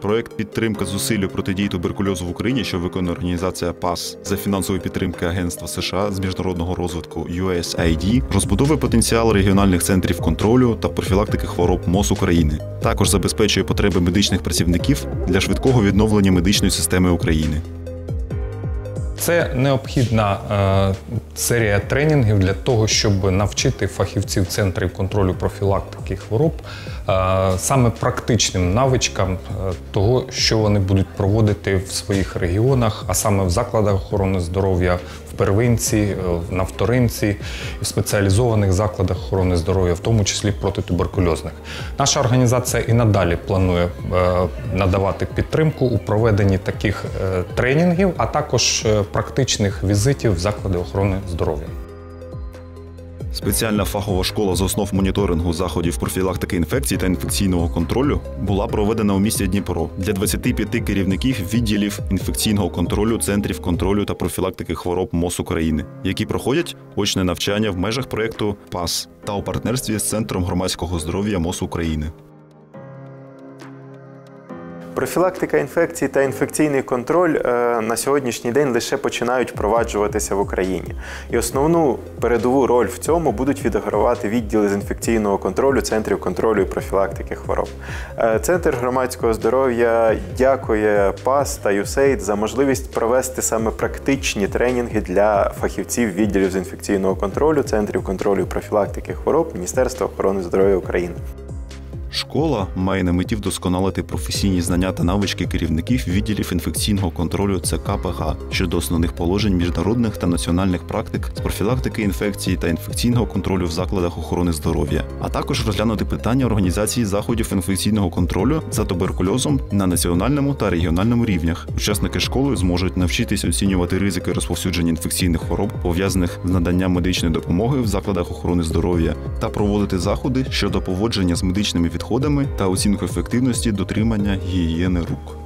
Проект «Підтримка зусиль у протидії туберкульозу в Україні», що виконує організація ПАС за фінансової підтримки Агентства США з міжнародного розвитку USAID, розбудовує потенціал регіональних центрів контролю та профілактики хвороб МОЗ України. Також забезпечує потреби медичних працівників для швидкого відновлення медичної системи України. Це необхідна серія тренінгів для того, щоб навчити фахівців центрів контролю профілактики хвороб саме практичним навичкам того, що вони будуть проводити в своїх регіонах, а саме в закладах охорони здоров'я, в первинці, на вторинці, в спеціалізованих закладах охорони здоров'я, в тому числі протитуберкульозних. Наша організація і надалі планує надавати підтримку у проведенні таких тренінгів, а також практичних візитів в заклади охорони здоров'я. Спеціальна фахова школа з основ моніторингу заходів профілактики інфекцій та інфекційного контролю була проведена у місті Дніпро для 25 керівників відділів інфекційного контролю Центрів контролю та профілактики хвороб МОЗ України, які проходять очне навчання в межах проєкту ПАС та у партнерстві з Центром громадського здоров'я МОЗ України. Профілактика інфекцій та інфекційний контроль на сьогоднішній день лише починають впроваджуватися в Україні. І основну передову роль в цьому будуть відігравати відділи з інфекційного контролю Центрів контролю і профілактики хвороб. Центр громадського здоров'я дякує ПАС та USAID за можливість провести саме практичні тренінги для фахівців відділів з інфекційного контролю, Центрів контролю і профілактики хвороб Міністерства охорони здоров'я України. Школа має на меті вдосконалити професійні знання та навички керівників відділів інфекційного контролю ЦК/ПГ щодо основних положень міжнародних та національних практик з профілактики інфекцій та інфекційного контролю в закладах охорони здоров'я, а також розглянути питання організації заходів інфекційного контролю за туберкульозом на національному та регіональному рівнях. Учасники школи зможуть навчитись оцінювати ризики розповсюдження інфекційних хвороб, пов'язаних з наданням медичної допомоги в закладах охорони здоров'я, та проводити заходи щодо поводження з медичними відходами та оцінку ефективності дотримання гігієни рук.